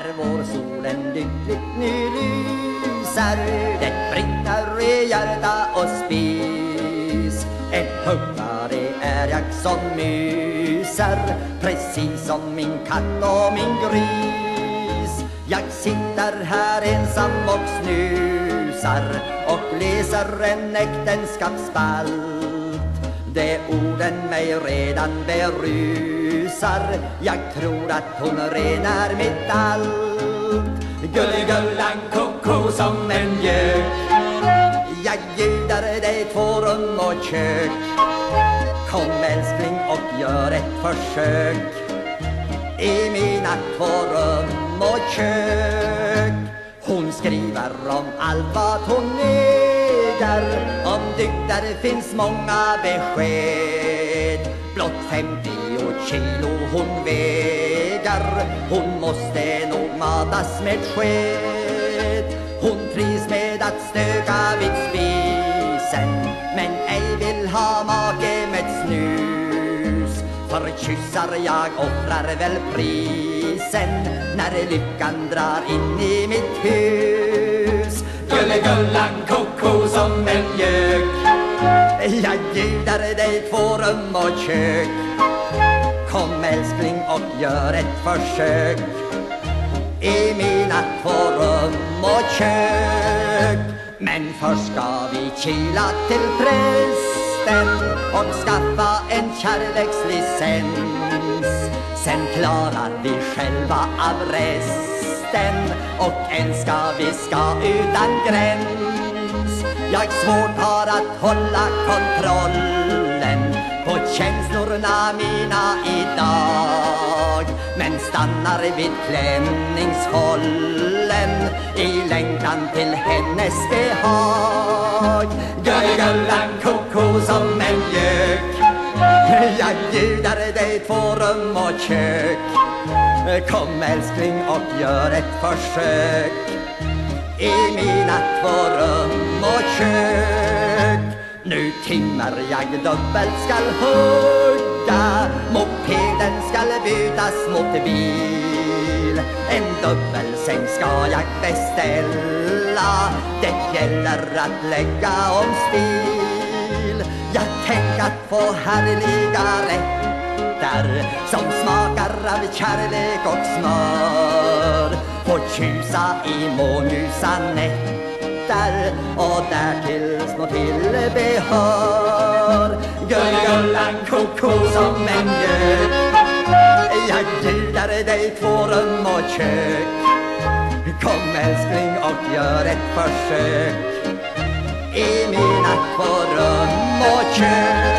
när vår solen lyckligt nu lyser. Det brinner i hjärta och spis. En huggare är jag som myser, precis som min katt och min gris. Jag sitter här ensam och snusar och läser en äktenskapsspalt. De orden mig redan berusar. Jag tror att hon ren är mitt allt. Gulligullan koko som en gök. Jag bjuder dig 2 rum och kök. Kom älskling och gör ett försök i mina 2 rum och kök. Hon skriver om allt vad hon äger. Om dygder finns många besked. Blott 50 kilo hon väger. Hon måste nog matas med sked. Hon trivs med att stöka vid spisen, men ej vill ha make med snus. För kyssar jag offrar väl prisen när lyckan drar in i mitt hus. Gulligullan koko som en gök. Jag bjuder dig 2 rum och kök. Kom älskling och gör ett försök i mina 2 rum och kök. Men först ska vi kila till prästen och skaffa en kärlekslicens. Sen klarar vi själva av resten och än ska vi ska utan gräns. Jag svårt har att hålla kontrollen på känslorna mina idag, men stannar vid klämningshållen i längtan till hennes behag. Gulligullan koko som en gök. Jag bjuder dig 2 rum och kök. Kom älskling och gör ett försök i mina 2 rum och kök. Nu timmer jag dubbelt skall hugga. Mopeden skall bytas mot bil. En dubbelsäng ska jag beställa. Det gäller att lägga om stil. Jag tänker att få härliga rätter som smakar av kärlek och smör. Få tjusa i månljusa nätter och därtill små tillbehör. Gulligullan koko som en gök. Jag bjuder dig 2 rum och kök. Kom älskling och gör ett försök i mina 2 rum och kök.